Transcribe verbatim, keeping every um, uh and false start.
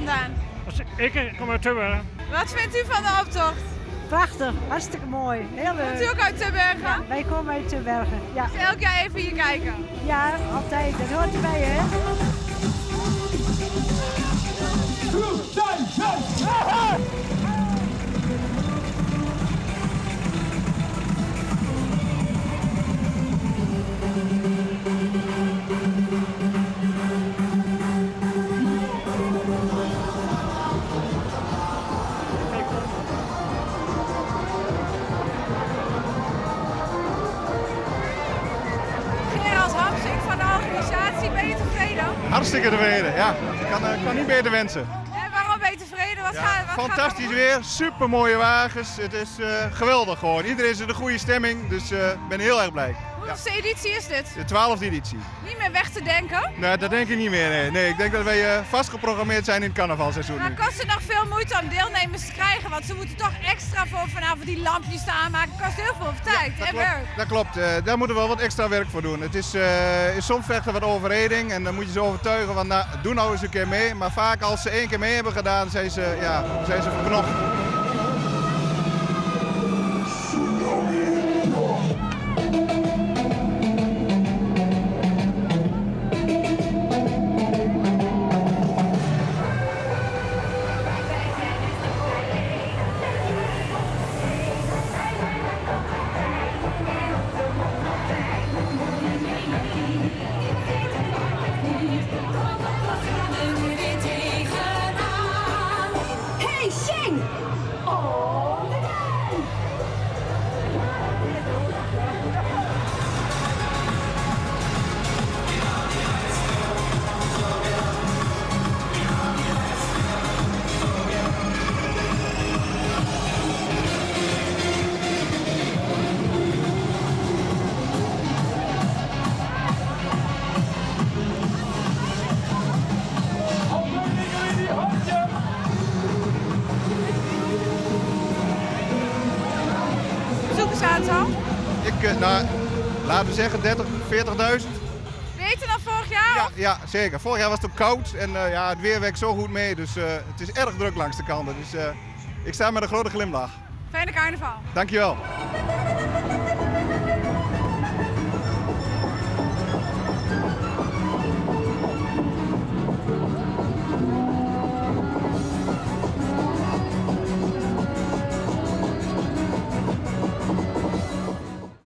vandaan? Ik kom uit Tubbergen. Wat vindt u van de optocht? Prachtig, hartstikke mooi. Heel leuk. Komt u ook uit Tubbergen? Ja, wij komen uit Tubbergen. Ja. Dus elk jaar even hier kijken? Ja, altijd. Dat hoort erbij, hè? Gerald Hamsik van de organisatie, ben je tevreden? Hartstikke tevreden, ja. Ik kan, uh, kan niet beter wensen. En waarom ben je tevreden? Wat Ja, gaat, wat fantastisch gaat weer, super mooie wagens. Het is uh, geweldig gewoon. Iedereen is in de goede stemming, dus ik uh, ben heel erg blij. Hoeveelste editie is dit? De twaalfde editie. Niet meer weg te denken? Nee, dat denk ik niet meer. Nee, nee ik denk dat wij uh, vastgeprogrammeerd zijn in het carnavalseizoen. Maar nu. kost het nog veel moeite om deelnemers te krijgen? Want ze moeten toch extra voor vanavond die lampjes te aanmaken. Kost heel veel tijd dat en klopt, werk. dat klopt. Uh, daar moeten we wel wat extra werk voor doen. Het is, uh, is soms vechten wat overreding en dan moet je ze overtuigen van nou, doe nou eens een keer mee. Maar vaak als ze één keer mee hebben gedaan, zijn ze, ja, zijn ze verknocht. Hey, zing! Oh, the man! Bezoekersaantal? Ik, uh, nou, laten we zeggen dertig, veertigduizend. Beter dan vorig jaar? Ja, of? ja, zeker. Vorig jaar was het ook koud en uh, ja, het weer werkt zo goed mee. Dus uh, het is erg druk langs de kanten. Dus uh, ik sta met een grote glimlach. Fijne carnaval. Dankjewel.